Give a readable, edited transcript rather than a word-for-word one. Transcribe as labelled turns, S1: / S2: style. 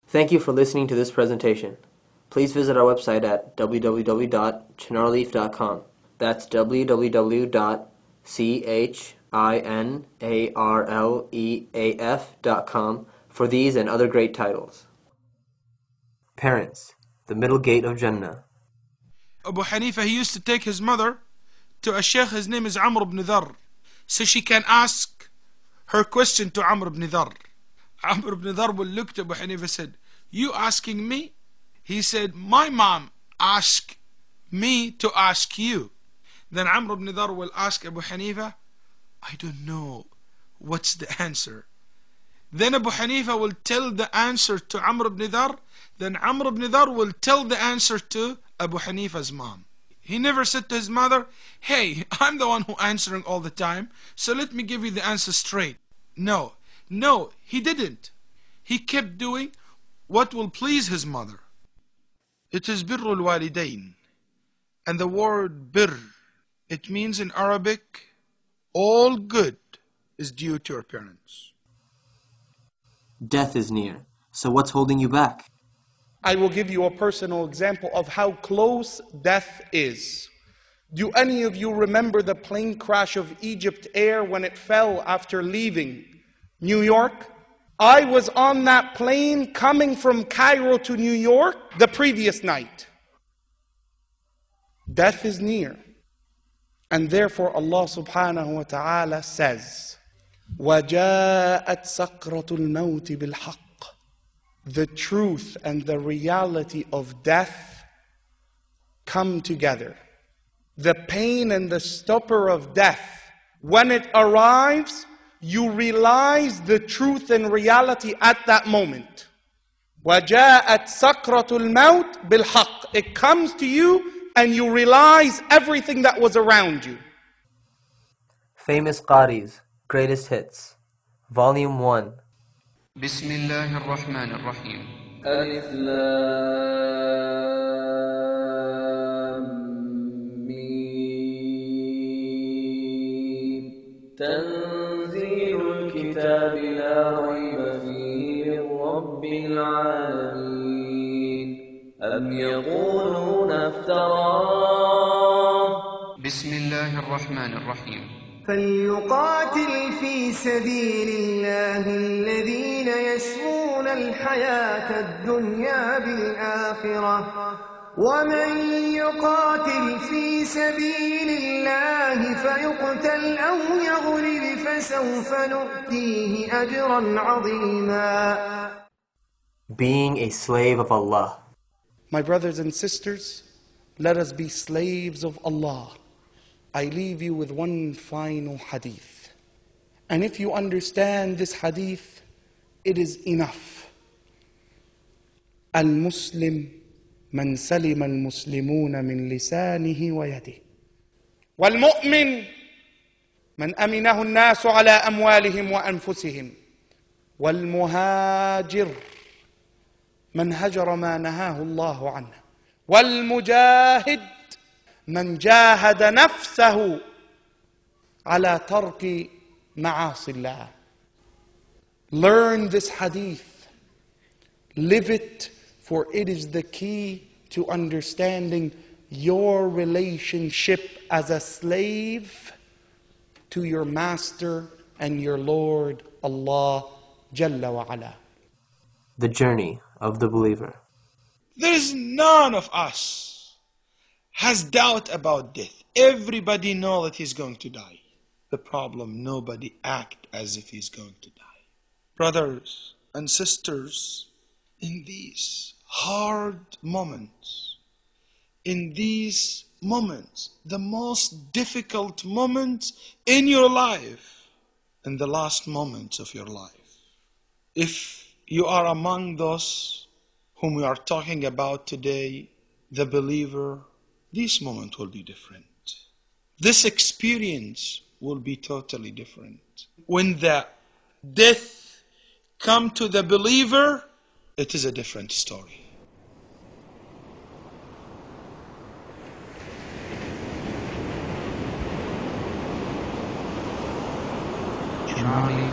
S1: Thank you for listening to this presentation. Please visit our website at www.chinarleaf.com. That's www.chinarleaf.com for these and other great titles. Parents, the middle gate of Jannah.
S2: Abu Hanifa, he used to take his mother to a sheikh, his name is Amr ibn Dharr, so she can ask her question to Amr ibn Dharr. Amr ibn Dharr will look to Abu Hanifa and said, "You asking me?" He said, "My mom asked me to ask you." Then Amr ibn Dharr will ask Abu Hanifa, "I don't know, what's the answer?" Then Abu Hanifa will tell the answer to Amr ibn Dharr. Then Amr ibn Dharr will tell the answer to Abu Hanifa's mom. He never said to his mother, "Hey, I'm the one who answering all the time, so let me give you the answer straight." No, he didn't. He kept doing what will please his mother. It is birrul walidain. And the word birr, it means in Arabic, all good is due to your parents.
S1: Death is near, so what's holding you back?
S3: I will give you a personal example of how close death is. Do any of you remember the plane crash of Egypt Air when it fell after leaving New York? I was on that plane coming from Cairo to New York the previous night. Death is near. And therefore Allah subhanahu wa ta'ala says, وَجَاءَتْ سَكْرَةُ الْمَوْتِ بِالْحَقِّ. The truth and the reality of death come together. The pain and the stupor of death, when it arrives, you realize the truth and reality at that moment. وَجَاءَتْ سَكْرَةُ الْمَوْتِ بِالْحَقِّ. It comes to you and you realize everything that was around you.
S1: Famous Qaris, Greatest Hits, Volume 1.
S4: بسم الله الرحمن الرحيم.
S5: ألف لام ميم. تنزيل الكتاب لا ريب فيه من رب العالمين. أم يقولون افتراه.
S4: بسم الله الرحمن الرحيم.
S6: فليقاتل في سبيل الله الذين يشرون الحياة الدنيا بالآخرة ومن يقاتل في سبيل الله فيقتل أو يغلب فسوف نؤتيه أجرا عظيما.
S1: Being a slave of Allah.
S3: My brothers and sisters, let us be slaves of Allah. I leave you with one final hadith. And if you understand this hadith, it is enough. المسلم من سلم المسلمون من لسانه ويده. والمؤمن من أمنه الناس على أموالهم وأنفسهم. والمهاجر من هجر ما نهاه الله عنه. والمجاهد من جاهد نفسه على ترك معاصي الله. Learn this hadith. Live it, for it is the key to understanding your relationship as a slave to your master and your Lord Allah Jalla wa Ala.
S1: The journey of the believer.
S2: There is none of us has doubt about death. Everybody knows that he's going to die. The problem, nobody act as if he's going to die. Brothers and sisters, in these hard moments, in these moments, the most difficult moments in your life, in the last moments of your life, if you are among those whom we are talking about today, the believer, this moment will be different. This experience will be totally different. When the death comes to the believer, it is a different story.
S4: Chinarleaf